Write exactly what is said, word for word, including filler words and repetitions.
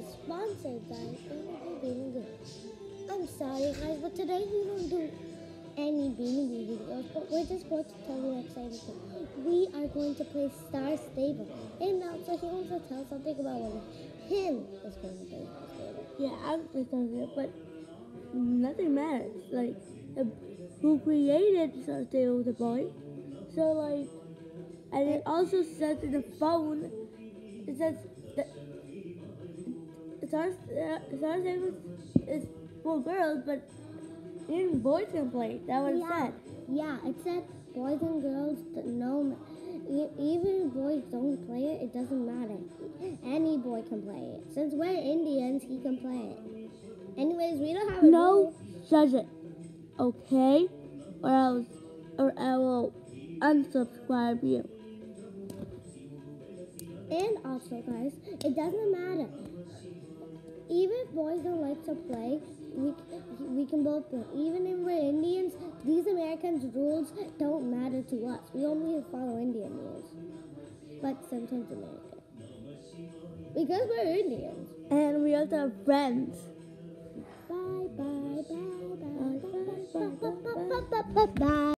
sponsored by Beanie Beanie Girls. I'm sorry guys, but today we don't do any Beanie Beanie videos, but we're just going to tell you an exciting thing. We are going to play Star Stable. And also he wants to tell something about when him is going to play Star Stable. Yeah, I'm just talking it, but nothing matters. Like, the, who created Star Stable was a boy. So, like, and it also says in the phone, it says that Star, uh, Star Stable is for girls, but even boys can play. That's what yeah. it said. Yeah, it said boys and girls, no, even if boys don't play it, it doesn't matter. Any boy can play it. Since we're Indians, he can play it. Anyways, we don't have a No, rule. judge it, okay? Or else, or I will unsubscribe you. And also, guys, it doesn't matter. Even if boys don't like to play, we we can both play. Even if we're Indians, these Americans' rules don't matter to us. We only follow Indian rules, but sometimes American, because we're Indians. And we also have friends. Bye bye bye bye bye bye bye bye bye bye bye.